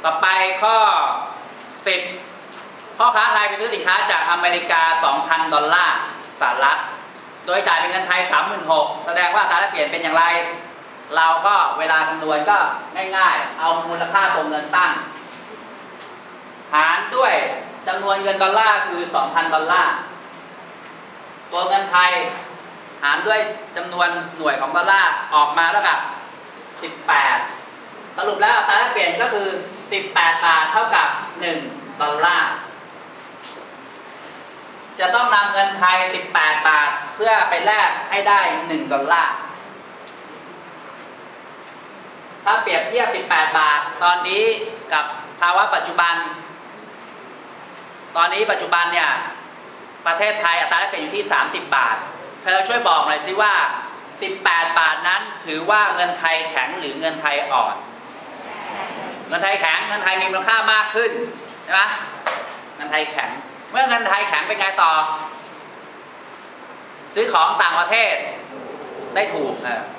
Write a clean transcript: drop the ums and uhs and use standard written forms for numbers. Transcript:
ต่อไปข้อ10พ่อค้าไทยไปซื้อสินค้าจากอเมริกา 2,000 ดอลลาร์สหรัฐโดยจ่ายเป็นเงินไทย 36,000 แสดงว่าอัตราแลกเปลี่ยนเป็นอย่างไรเราก็เวลาคำนวณก็ง่ายๆเอามูลค่าตัวเงินตั้งหารด้วยจำนวนเงินดอลลาร์คือ 2,000 ดอลลาร์ตัวเงินไทยหารด้วยจำนวนหน่วยของดอลลาร์ออกมาแล้วกับ18สรุปแล้วอัตราแลกเปลี่ยนก็คือ18 บาทเท่ากับ1 ดอลลาร์จะต้องนำเงินไทย18 บาทเพื่อไปแลกให้ได้1 ดอลลาร์ถ้าเปรียบเทียบ18 บาทตอนนี้กับภาวะปัจจุบันตอนนี้ปัจจุบันเนี่ยประเทศไทยอัตราแลกเปลี่ยนอยู่ที่30 บาทเธอช่วยบอกหน่อยสิว่า18 บาทนั้นถือว่าเงินไทยแข็งหรือเงินไทยอ่อนเงินไทยแข็งเงินไทยมีมูลค่ามากขึ้นใช่ไหมเงินไทยแข็งเมื่อเงินไทยแข็งเป็นไงต่อซื้อของต่างประเทศได้ถูก